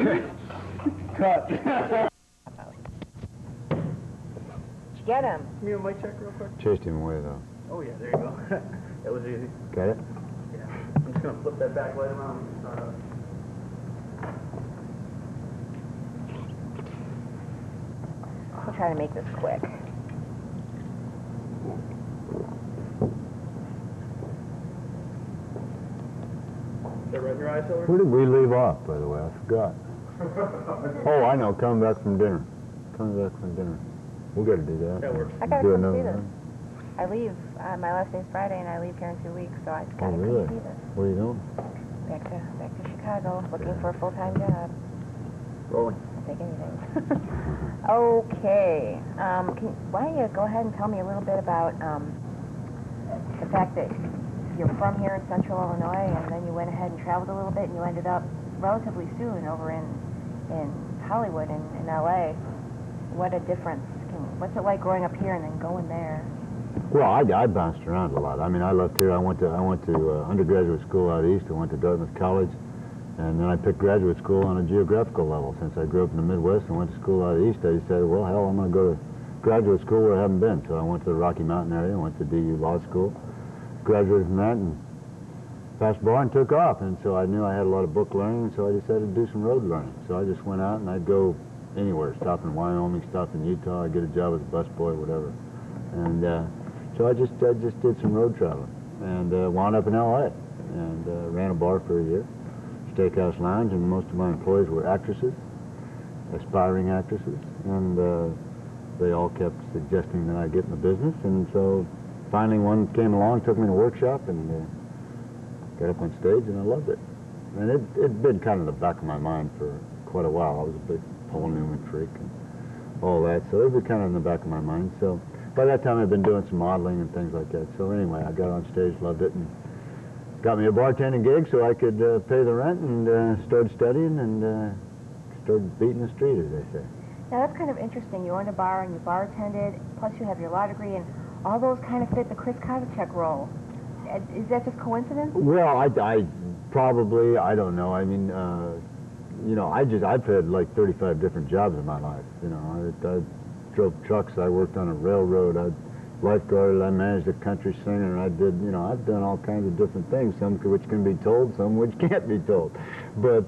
Cut. Did you get him? Give me a mic check real quick. Chased him away, though. Oh, yeah, there you go. That was easy. Got it? Yeah. I'm just going to flip that back light around and start up. We'll try to make this quick. Is that red in your eye, Silver? Where did we leave off, by the way? I forgot. Oh, I know. Coming back from dinner. Coming back from dinner. We'll got to do that. That works. I gotta Do come another see this. one. I leave. My last day's Friday, and I leave here in 2 weeks, so I gotta really? come see this. Where are you going? Back to Chicago, looking for a full-time job. Rolling. I'll take anything. Okay. Why don't you go ahead and tell me a little bit about the fact that you're from here in Central Illinois, and then you went ahead and traveled a little bit, and you ended up relatively soon over in Hollywood in LA. What a difference. What's it like growing up here and then going there? Well, I bounced around a lot. I mean, I left here. I went to undergraduate school out east. I went to Dartmouth College, and then I picked graduate school on a geographical level. Since I grew up in the Midwest and went to school out east, I decided, well, hell, I'm going to go to graduate school where I haven't been. So I went to the Rocky Mountain area. I went to DU Law School, graduated from that, and passed bar and took off. And so I knew I had a lot of book learning, so I decided to do some road learning. So I just went out and I'd go anywhere. Stop in Wyoming, stop in Utah. I'd get a job as a busboy, whatever. And so I just did some road traveling and wound up in L.A. and ran a bar for a year, steakhouse lounge, and most of my employees were actresses, aspiring actresses, and they all kept suggesting that I get in the business. And so finally one came along, took me to a workshop, and got up on stage, and I loved it. And it'd been kind of in the back of my mind for quite a while. I was a big Paul Newman freak and all that, so it was kind of in the back of my mind. So by that time I'd been doing some modeling and things like that. So anyway, I got on stage, loved it, and got me a bartending gig so I could pay the rent, and started studying and started beating the street, as they say. Now that's kind of interesting. You owned a bar and you bartended, plus you have your law degree, and all those kind of fit the Chris Kovacek role. Is that just coincidence? Well, I probably, I don't know. I mean, you know, I've had like 35 different jobs in my life. You know, I drove trucks, I worked on a railroad, I lifeguarded, I managed a country singer, I did, you know, I've done all kinds of different things, some which can be told, some which can't be told. But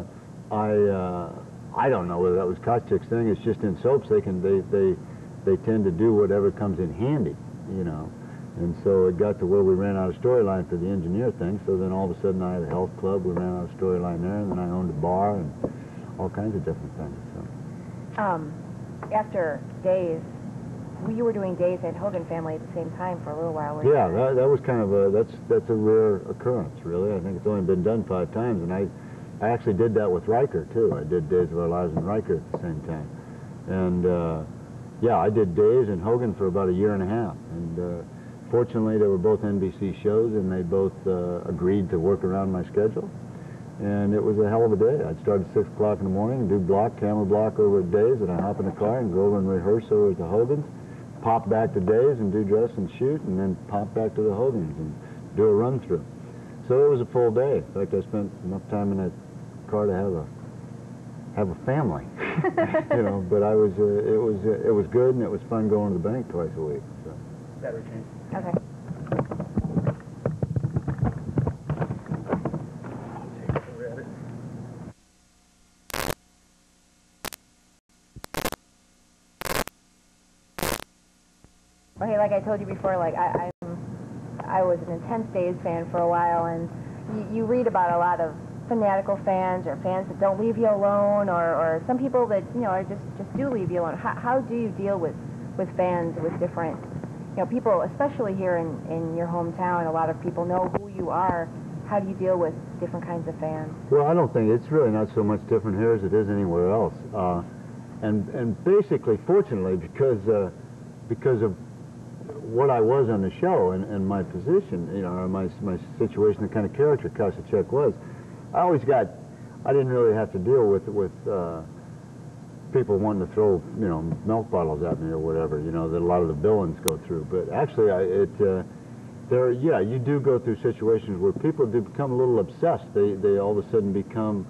I don't know whether that was Kovacek's thing. It's just in soaps they tend to do whatever comes in handy, you know. And so it got to where we ran out of storyline for the engineer thing, so then all of a sudden I had a health club, we ran out of storyline there, and then I owned a bar and all kinds of different things. So. After Days, you were doing Days and Hogan Family at the same time for a little while. Yeah, that was kind of that's a rare occurrence, really. I think it's only been done 5 times, and I actually did that with Riker, too. I did Days of Our Lives and Riker at the same time. And, yeah, I did Days and Hogan for about a year and a half. And fortunately, they were both NBC shows, and they both agreed to work around my schedule. And it was a hell of a day. I'd start at 6 o'clock in the morning, do camera block over at Days, and I'd hop in the car and go over and rehearse over at the Hogans, pop back to Days and do dress and shoot, and then pop back to the Hogans and do a run-through. So it was a full day. In fact, I spent enough time in that car to have a family, you know. But it was good, and it was fun going to the bank twice a week. So. Battery change. Okay. Okay, like I told you before, like I was an intense Days fan for a while, and you read about a lot of fanatical fans or fans that don't leave you alone, or some people that, you know, are just do leave you alone. How do you deal with fans, with different, you know, people, especially here in your hometown? A lot of people know who you are. How do you deal with different kinds of fans? Well, I don't think it's really not so much different here as it is anywhere else. And basically, fortunately, because of what I was on the show and my position, you know, or my situation, the kind of character Kovacek was, I didn't really have to deal with people wanting to throw, you know, milk bottles at me or whatever, you know, that a lot of the villains go through. But actually, you do go through situations where people do become a little obsessed. They all of a sudden become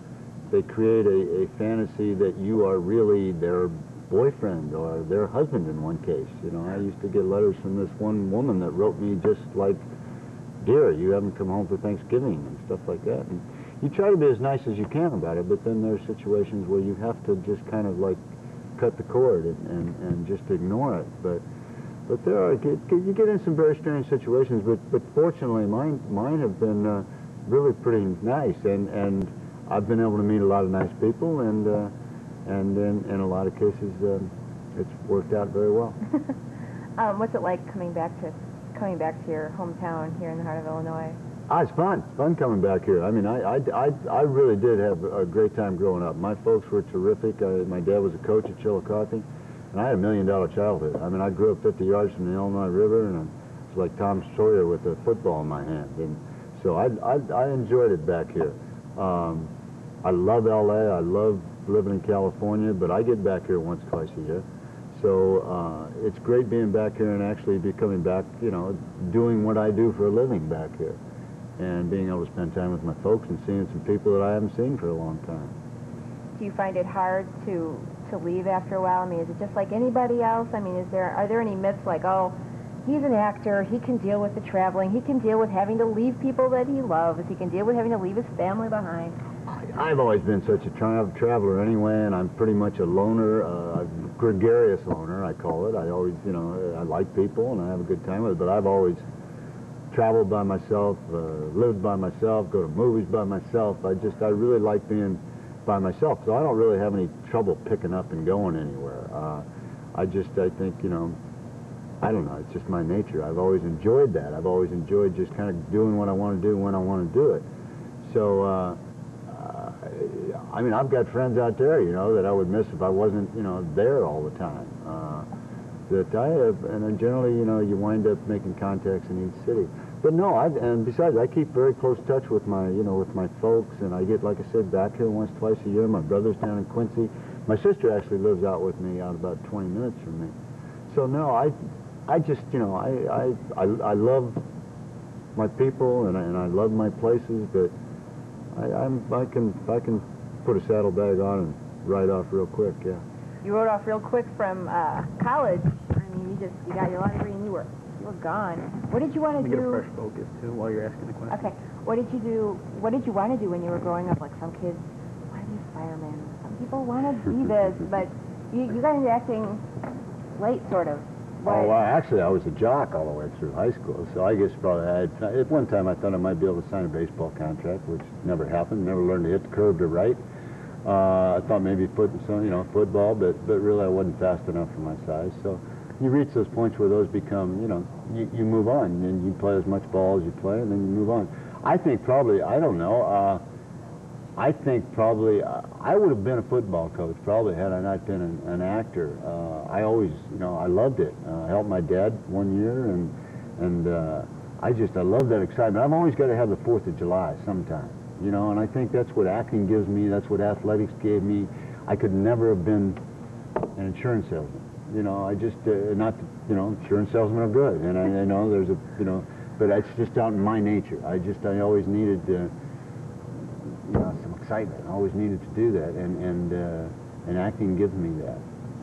they create a fantasy that you are really their boyfriend or their husband in one case. You know, I used to get letters from this one woman that wrote me just like, "Dear, you haven't come home for Thanksgiving," and stuff like that. And you try to be as nice as you can about it, but then there's situations where you have to just kind of like cut the cord and just ignore it. But there are, you get in some very strange situations, but fortunately mine have been really pretty nice, and I've been able to meet a lot of nice people, and in a lot of cases it's worked out very well. What's it like coming back to your hometown here in the heart of Illinois? It's fun. It's fun coming back here. I mean, I really did have a great time growing up. My folks were terrific. My dad was a coach at Chillicothe, and I had $1 million childhood. I mean, I grew up 50 yards from the Illinois River, and I was like Tom Sawyer with a football in my hand. And so I enjoyed it back here. I love L.A. I love living in California, but I get back here once, twice a year. So it's great being back here and actually be coming back, you know, doing what I do for a living back here, and being able to spend time with my folks and seeing some people that I haven't seen for a long time. Do you find it hard to leave after a while? I mean, is it just like anybody else? I mean, are there any myths like, oh, he's an actor, he can deal with the traveling, he can deal with having to leave people that he loves, he can deal with having to leave his family behind? I've always been such a traveler anyway, and I'm pretty much a loner, a gregarious loner, I call it. I always, you know, I like people and I have a good time with it, but I've always traveled by myself, lived by myself, go to movies by myself. I really like being by myself, so I don't really have any trouble picking up and going anywhere. I think, you know, I don't know, it's just my nature. I've always enjoyed that. I've always enjoyed just kind of doing what I want to do when I want to do it. So, I mean, I've got friends out there, you know, that I would miss if I wasn't, you know, there all the time. That I have, and then generally, you know, you wind up making contacts in each city. But no, and besides, I keep very close touch with my, you know, with my folks, and I get, like I said, back here once, twice a year. My brother's down in Quincy. My sister actually lives out with me, out about 20 minutes from me. So no, I just, you know, I love my people, and I love my places, but I can put a saddlebag on and ride off real quick, yeah. You rode off real quick from college. I mean, you got your law degree and you were gone. What did you want to do? Get a fresh focus too while you're asking the question. Okay. What did you do? What did you want to do when you were growing up? Like some kids want to be firemen. Some people want to be this, but you got into acting late, sort of. Oh, well, actually, I was a jock all the way through high school, so I guess probably at one time I thought I might be able to sign a baseball contract, which never happened. Never learned to hit the curve to right. I thought maybe football, but really I wasn't fast enough for my size. So you reach those points where those become, you know, you move on, and you play as much ball as you play, and then you move on. I think probably, I don't know, I think probably I would have been a football coach probably had I not been an actor. I always, you know, I loved it. I helped my dad one year, and I love that excitement. I've always got to have the 4th of July sometime, you know, and I think that's what acting gives me. That's what athletics gave me. I could never have been an insurance salesman. You know, I just, not, you know, insurance salesmen are good, and I know there's a, you know, but it's just out in my nature. I always needed, you know, some excitement. I always needed to do that, and acting gives me that.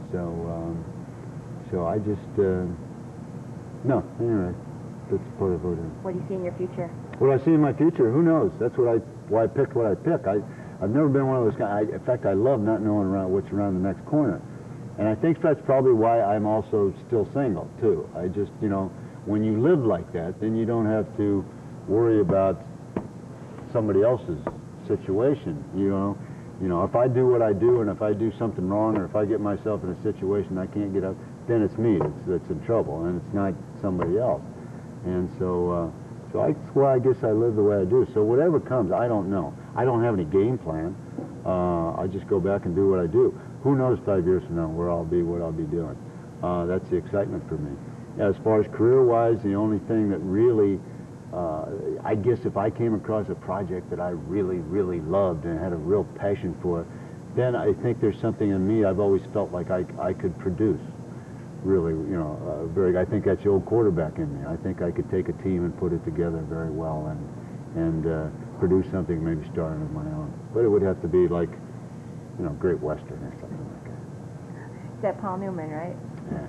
So I just, no, anyway, that's part of it. What do you see in your future? What I see in my future, who knows? That's why I picked what I pick. I've never been one of those guys. In fact, I love not knowing what's around the next corner. And I think that's probably why I'm also still single, too. I just, you know, when you live like that, then you don't have to worry about somebody else's situation, you know. You know, if I do what I do, and if I do something wrong, or if I get myself in a situation I can't get out, then it's me that's in trouble, and it's not somebody else. And so that's why I guess I live the way I do. So whatever comes, I don't know. I don't have any game plan. I just go back and do what I do. Who knows 5 years from now where I'll be, what I'll be doing. That's the excitement for me. As far as career-wise, the only thing that really, I guess if I came across a project that I really, really loved and had a real passion for it, then I think there's something in me I've always felt like I could produce. Really, you know, I think that's the old quarterback in me. I think I could take a team and put it together very well and produce something, maybe starring of my own. But it would have to be like, you know, Great Western or something like that. Is that Paul Newman, right? Yeah.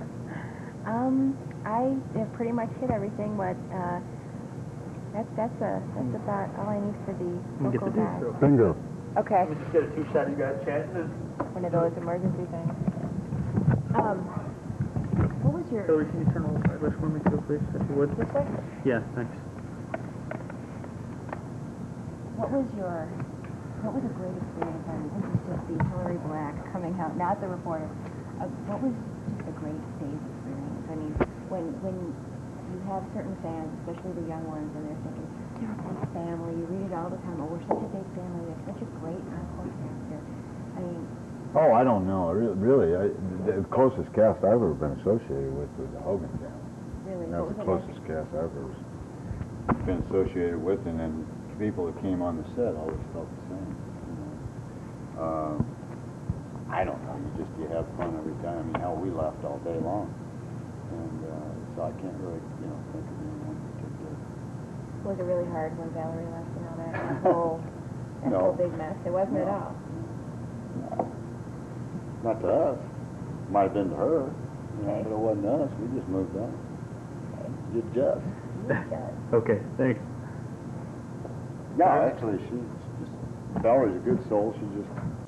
I have pretty much hit everything, but that's about all I need for the We'll get vocal the guy. dude Bingo. Okay. Let me just get a two-shot of you guys chatting. One of those emergency things. What was your... Hillary, can you turn over side for me too, please, if you would? This way? Yeah, thanks. What was a great experience? I mean, this is just the Hillary Black coming out, not the reporter. What was just a great stage experience? I mean, when you have certain fans, especially the young ones, and they're thinking, they're a big family, you read it all the time, oh, we're such a big family, we have such a great encore cast here. I mean... Oh, I don't know. Really, the closest cast I've ever been associated with was the Hogan family. Really? And that was the closest cast I've ever been associated with, and then people that came on the set always felt the same. You know. I don't know. You have fun every time. I mean, hell, we laughed all day long, and so I can't really, you know, think of anyone particular. Was it really hard when Valerie left and all that whole No. big mess? It wasn't at all. No. Not to us. Might have been to her, you know, Okay. but it wasn't us. We just moved on. Okay. Just. Okay, thanks. No, actually, she's just, Valerie's a good soul. She just